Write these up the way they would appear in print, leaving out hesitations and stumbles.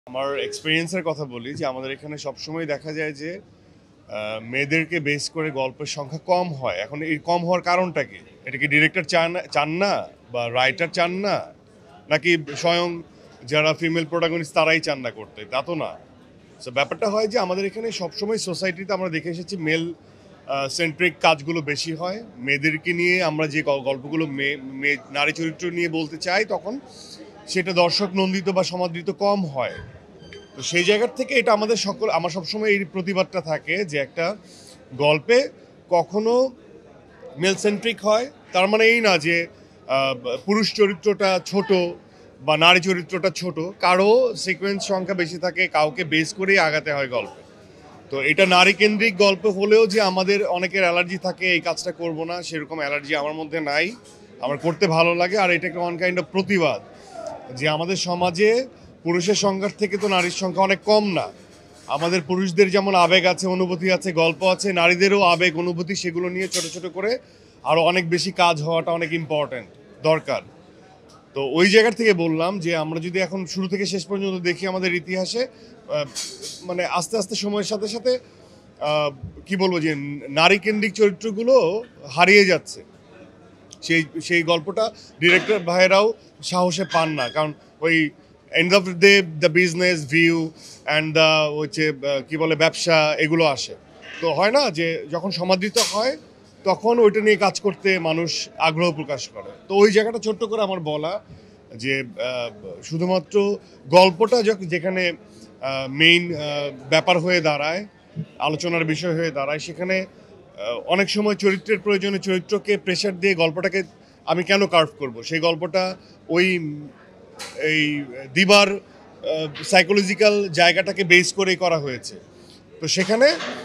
আমার এক্সপেরিয়েন্সের কথা বলি যে আমাদের এখানে সবসময় দেখা যায় যে মেয়েদেরকে বেস করে গল্পের সংখ্যা কম হয়। এখন এই কম হওয়ার কারণটা কি? এটা কি ডিরেক্টর চান না বা রাইটার চান না, নাকি স্বয়ং যারা ফিমেল প্রোটাগনিস্ট তারাই চান না করতে? তা তো না। সো ব্যাপারটা হয় যে আমাদের এখানে সবসময় সোসাইটিতে আমরা দেখে এসেছি মেল সেন্ট্রিক কাজগুলো বেশি হয়। মেয়েদেরকে নিয়ে আমরা যে গল্পগুলো নারী চরিত্র নিয়ে বলতে চাই তখন সেটা দর্শক নন্দিত বা সমাদৃত কম হয়। তো সেই জায়গার থেকে এটা আমার সবসময় এই প্রতিবাদটা থাকে যে একটা গল্পে কখনো মেল সেন্ট্রিক হয় তার মানে এই না যে পুরুষ চরিত্রটা ছোট বা নারী চরিত্রটা ছোট, কারো সিকোয়েন্স সংখ্যা বেশি থাকে, কাউকে বেস করেই আগাতে হয় গল্পে। তো এটা নারী কেন্দ্রিক গল্প হলেও যে আমাদের অনেকের অ্যালার্জি থাকে এই কাজটা করব না, সেরকম অ্যালার্জি আমার মধ্যে নাই। আমার করতে ভালো লাগে, আর এটাকে ওয়ান কাইন্ড অফ প্রতিবাদ যে আমাদের সমাজে পুরুষের সংখ্যার থেকে তো নারীর সংখ্যা অনেক কম না। আমাদের পুরুষদের যেমন আবেগ আছে, অনুভূতি আছে, গল্প আছে, নারীদেরও আবেগ অনুভূতি, সেগুলো নিয়ে ছোট ছোট করে আরও অনেক বেশি কাজ হওয়াটা অনেক ইম্পর্ট্যান্ট, দরকার। তো ওই জায়গার থেকে বললাম যে আমরা যদি এখন শুরু থেকে শেষ পর্যন্ত দেখি আমাদের ইতিহাসে মানে আস্তে আস্তে সময়ের সাথে সাথে কি বলবো যে নারী কেন্দ্রিক চরিত্রগুলো হারিয়ে যাচ্ছে। সেই গল্পটা ডিরেক্টর ভাইয়েরাও সাহসে পান না, কারণ ওই end of the business view and the হচ্ছে কী বলে ব্যবসা, এগুলো আসে। তো হয় না যে যখন সমাদৃত হয় তখন ওইটা নিয়ে কাজ করতে মানুষ আগ্রহ প্রকাশ করে। তো ওই জায়গাটা ছোট্ট করে আমার বলা যে শুধুমাত্র গল্পটা যেখানে মেইন ব্যাপার হয়ে দাঁড়ায়, আলোচনার বিষয় হয়ে দাঁড়ায়, সেখানে অনেক সময় চরিত্রের প্রয়োজনে চরিত্রকে প্রেশার দিয়ে গল্পটাকে আমি কেন কার্ভ করব, সেই গল্পটা ওই এই দিবার সাইকোলজিক্যাল জায়গাটাকে বেস করেই করা হয়েছে। তো সেখানে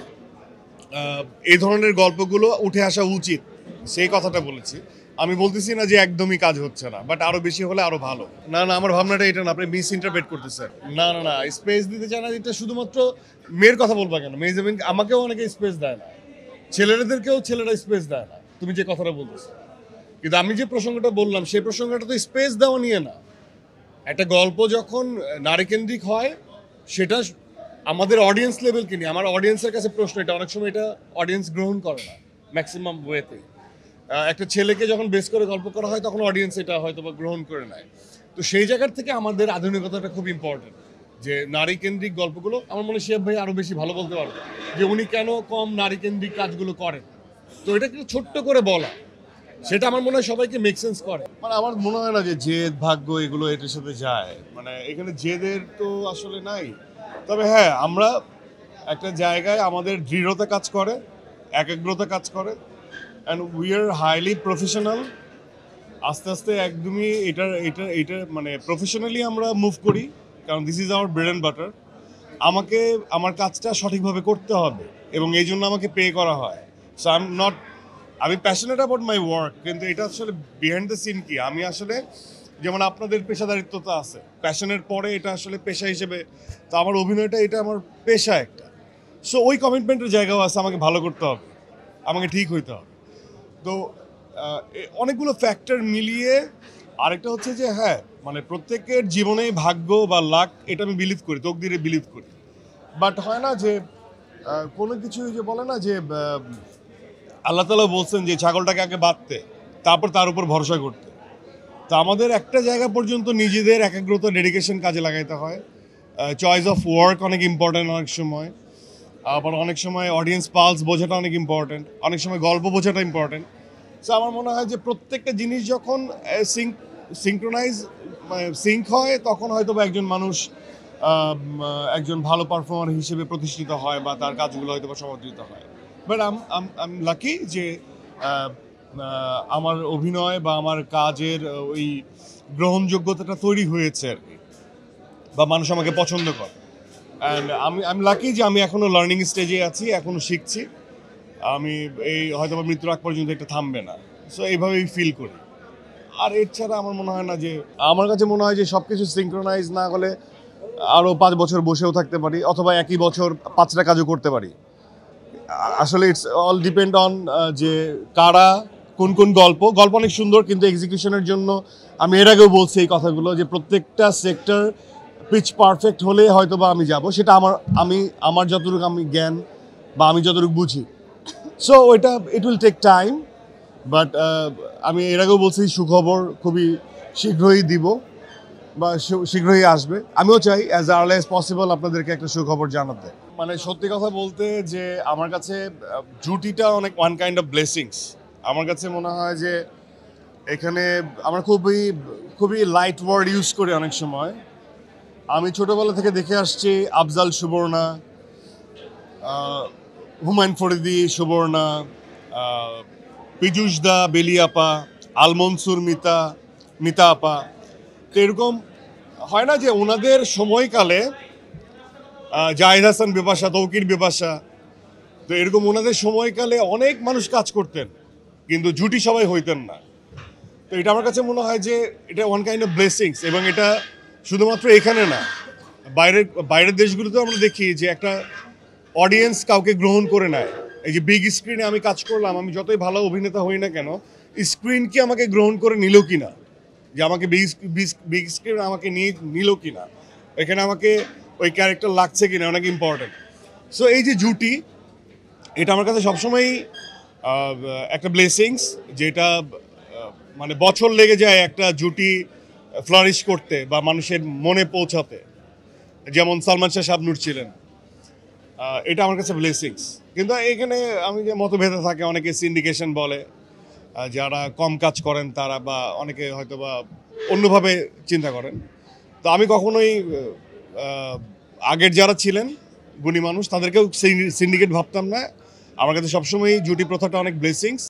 এই ধরনের গল্পগুলো উঠে আসা উচিত, সেই কথাটা বলেছি। আমি বলতেছি না যে একদমই কাজ হচ্ছে না, বাট আরো বেশি হলে আরো ভালো। না না, আমার ভাবনাটা এটা না, আপনি মিস ইন্টারপ্রেট করতেছেন। না না না, স্পেস দিতে চায় না, এটা শুধুমাত্র মেয়ের কথা বলবা কেন? মেয়ে যেমন আমাকেও অনেকে স্পেস দেয় না, ছেলেদেরকেও ছেলেরা স্পেস দেয় না, তুমি যে কথাটা বলতেছো। কিন্তু আমি যে প্রসঙ্গটা বললাম সেই প্রসঙ্গটা তো স্পেস দেওয়া নিয়ে না। একটা গল্প যখন নারীকেন্দ্রিক হয় সেটা আমাদের অডিয়েন্স লেভেলকে নিয়ে, আমার অডিয়েন্সের কাছে প্রশ্ন এটা, অনেক সময় এটা অডিয়েন্স গ্রহণ করে না ম্যাক্সিমাম ওয়েতে। একটা ছেলেকে যখন বেস করে গল্প করা হয় তখন অডিয়েন্স এটা হয়তো বা গ্রহণ করে নেয়। তো সেই জায়গার থেকে আমাদের আধুনিকতাটা খুব ইম্পর্টেন্ট, যে নারী কেন্দ্রিক গল্পগুলো আমার মনে হয় শিহাব ভাই আরও বেশি ভালো বলতে পারবে যে উনি কেন কম নারী কেন্দ্রিক কাজগুলো করেন। তো এটা কিন্তু ছোট্ট করে বলা, সেটা আমার মনে হয় সবাইকে মেক সেন্স করে। মানে আমার মনে হয় না যে জেদ ভাগ্য এগুলো এটার সাথে যায়, মানে এখানে জেদের তো আসলে নাই। তবে হ্যাঁ, আমরা একটা জায়গায় আমাদের দৃঢ়তা কাজ করে, একাগ্রতা কাজ করে, and we are highly professional. আস্তে আস্তে একদমই এটা মানে প্রফেশনালি আমরা মুভ করি, কারণ this is our bread and butter. আমাকে আমার কাজটা সঠিকভাবে করতে হবে এবং এই জন্য আমাকে পে করা হয়। সো আমি প্যাশনেট অ্যাবাউট মাই ওয়ার্ক, কিন্তু এটা আসলে বিহাইন্ড দ্য সিন কি, আমি আসলে যেমন আপনাদের পেশাদারিত্ব তো আছে, প্যাশনের পরে এটা আসলে পেশা হিসেবে, তো আমার অভিনয়টা এটা আমার পেশা একটা। সো ওই কমিটমেন্টের জায়গাও আছে, আমাকে ভালো করতে হবে, আমাকে ঠিক হইতে হবে। তো অনেকগুলো ফ্যাক্টর মিলিয়ে আরেকটা হচ্ছে যে হ্যাঁ, মানে প্রত্যেকের জীবনেই ভাগ্য বা লাক, এটা আমি বিলিভ করি, তকদিরে বিলিভ করি। বাট হয় না যে কোনো কিছু যে বলে না যে আল্লাহ তাআলা বলছেন যে ছাগলটাকে আগে বাঁধতে, তারপর তার উপর ভরসা করতে। তো আমাদের একটা জায়গা পর্যন্ত নিজেদের একাগ্রতা, ডেডিকেশন কাজে লাগাইতে হয়। চয়েস অফ ওয়ার্ক অনেক ইম্পর্ট্যান্ট অনেক সময়, আবার অনেক সময় অডিয়েন্স পালস বোঝাটা অনেক ইম্পর্ট্যান্ট, অনেক সময় গল্প বোঝাটা ইম্পর্ট্যান্ট। সো আমার মনে হয় যে প্রত্যেকটা জিনিস যখন সিঙ্ক হয় তখন হয়তো বা একজন মানুষ একজন ভালো পারফর্মার হিসেবে প্রতিষ্ঠিত হয় বা তার কাজগুলো হয়তো বা সমাদৃত হয়। বাট আম লাকি যে আমার অভিনয় বা আমার কাজের ওই গ্রহণযোগ্যতাটা তৈরি হয়েছে আর কি, বা মানুষ আমাকে পছন্দ করে। অ্যান্ড আমি লাকি যে আমি এখনও লার্নিং স্টেজে আছি, এখনও শিখছি। আমি এই হয়তো বা মৃত্যুর আগ পর্যন্ত এটা থামবে না। সো এইভাবেই ফিল করি। আর এছাড়া আমার মনে হয় না যে, আমার কাছে মনে হয় যে সব কিছু সিঙ্ক্রোনাইজ না হলে আরও 5 বছর বসেও থাকতে পারি, অথবা একই বছর 5টা কাজও করতে পারি। আসলে ইটস অল ডিপেন্ড অন যে কারা কোন কোন গল্প অনেক সুন্দর, কিন্তু এক্সিকিউশনের জন্য আমি এর আগেও বলছি এই কথাগুলো যে প্রত্যেকটা সেক্টর পিচ পারফেক্ট হলে হয়তো বা আমি যাব, সেটা আমার যতটুকু আমি জ্ঞান বা আমি যতটুকু বুঝি। সো ওইটা it will take time, but আমি এর আগেও বলছি সুখবর খুবই শীঘ্রই দিব বা শীঘ্রই আসবে। আমিও চাই অ্যাজ আর্লি অ্যাজ পসিবল আপনাদেরকে একটা সুখবর জানাতে। মানে সত্যি কথা বলতে যে আমার কাছে জুটিটা অনেক ওয়ান কাইন্ড অফ ব্লেসিংস। আমার কাছে মনে হয় যে এখানে আমরা খুবই খুবই লাইট ওয়ার্ড ইউজ করি অনেক সময়। আমি ছোটবেলা থেকে দেখে আসছি আফজাল সুবর্ণা, হুমায়ুন ফরিদি সুবর্ণা, পীযূষ দা বেলিয়াপা, আলমনসুর মিতা আপা। তো এরকম হয় না যে ওনাদের সময়কালে জাহিদ হাসান বিপাশা, তৌকির বিপাশা, তো এরকম ওনাদের সময়কালে অনেক মানুষ কাজ করতেন কিন্তু জুটি সবাই হইতেন না। তো এটা আমার কাছে মনে হয় যে এটা ওয়ান কাইন্ড অফ ব্লেসিংস, এবং এটা শুধুমাত্র এখানে না, বাইরের দেশগুলোতেও আমরা দেখি যে একটা অডিয়েন্স কাউকে গ্রহণ করে নেয়। এই যে বিগ স্ক্রিনে আমি কাজ করলাম, আমি যতই ভালো অভিনেতা হই না কেন, স্ক্রিন কি আমাকে গ্রহণ করে নিল কিনা, যে আমাকে বিগ স্ক্রিন আমাকে নিল কিনা, এখানে আমাকে ওই ক্যারেক্টার লাগছে কিনা, অনেক ইম্পর্টেন্ট। সো এই যে জুটি, এটা আমার কাছে সবসময়ই একটা ব্লেসিংস, যেটা মানে বছর লেগে যায় একটা জুটি ফ্লারিশ করতে বা মানুষের মনে পৌঁছাতে, যেমন সালমান শাহ শাবনূর ছিলেন। এটা আমার কাছে ব্লেসিংস। কিন্তু এখানে আমি যে মতভেদে থাকে, অনেকে সিন্ডিকেশন বলে, যারা কম কাজ করেন তারা, বা অনেকে হয়তো বা অন্যভাবে চিন্তা করেন। তো আমি কখনোই আগের যারা ছিলেন গুণী মানুষ তাদেরকেও সিন্ডিকেট ভাবতাম না। আমার কাছে সবসময় জুটি প্রথাটা অনেক ব্লেসিংস।